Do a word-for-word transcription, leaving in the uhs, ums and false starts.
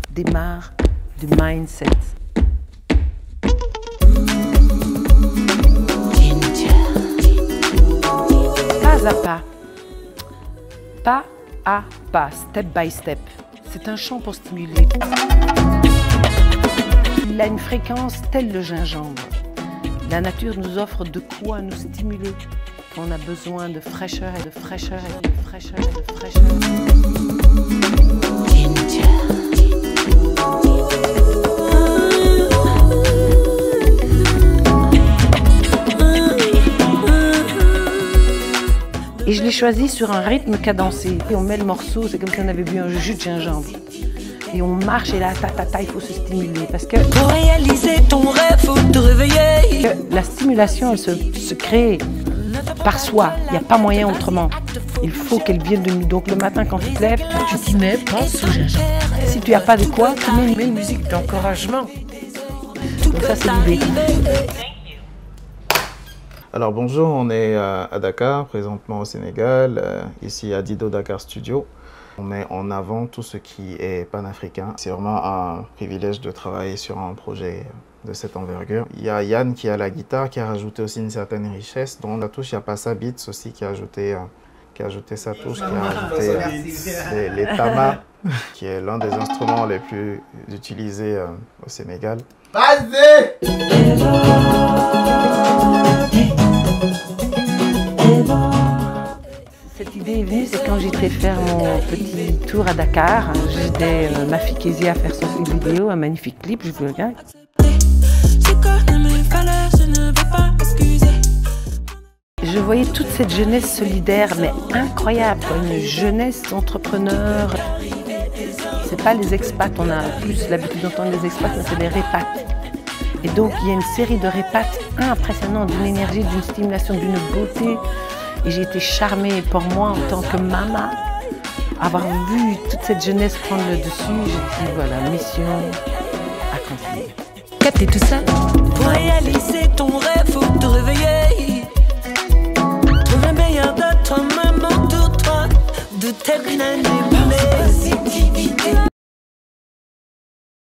démarre du mindset. Pas à pas, pas à pas, step by step. C'est un chant pour stimuler. Il a une fréquence telle le gingembre. La nature nous offre de quoi nous stimuler quand on a besoin de fraîcheur et de fraîcheur et de fraîcheur et de fraîcheur. Et je l'ai choisi sur un rythme cadencé. Et on met le morceau, c'est comme si on avait bu un jus de gingembre. Et on marche et là, ta, ta, ta, il faut se stimuler. Parce que pour réaliser ton rêve, faut te réveiller. La stimulation, elle se, se crée par soi. Il n'y a pas moyen autrement. Il faut qu'elle vienne de nous. Donc le matin, quand tu te lèves, tu t'y mets, pense au gingembre. Si tu n'as pas de quoi, tu mets une, une musique d'encouragement. Donc ça, c'est l'idée. Alors bonjour, on est à Dakar, présentement au Sénégal, euh, ici à Dido Dakar Studio. On met en avant tout ce qui est panafricain. C'est vraiment un privilège de travailler sur un projet de cette envergure. Il y a Yann qui a la guitare, qui a rajouté aussi une certaine richesse. Dans la touche, il y a Passa Beats aussi qui a ajouté, euh, qui a ajouté sa touche, qui a ajouté euh, les, les tamas, qui est l'un des instruments les plus utilisés euh, au Sénégal. Vas-y! Cette idée est venue, c'est quand j'étais faire mon petit tour à Dakar. J'étais euh, ma fille Kézia à faire son clip vidéo, un magnifique clip, je vous le regarde. Je voyais toute cette jeunesse solidaire, mais incroyable, quoi, une jeunesse d'entrepreneurs. C'est pas les expats, on a plus l'habitude d'entendre les expats, mais c'est les répats. Et donc il y a une série de répats impressionnants, d'une énergie, d'une stimulation, d'une beauté. Et j'ai été charmée pour moi en tant que maman, avoir vu toute cette jeunesse prendre le dessus. J'ai dit voilà, mission accomplie. Capter tout ça. Pour réaliser ton rêve, faut te réveiller.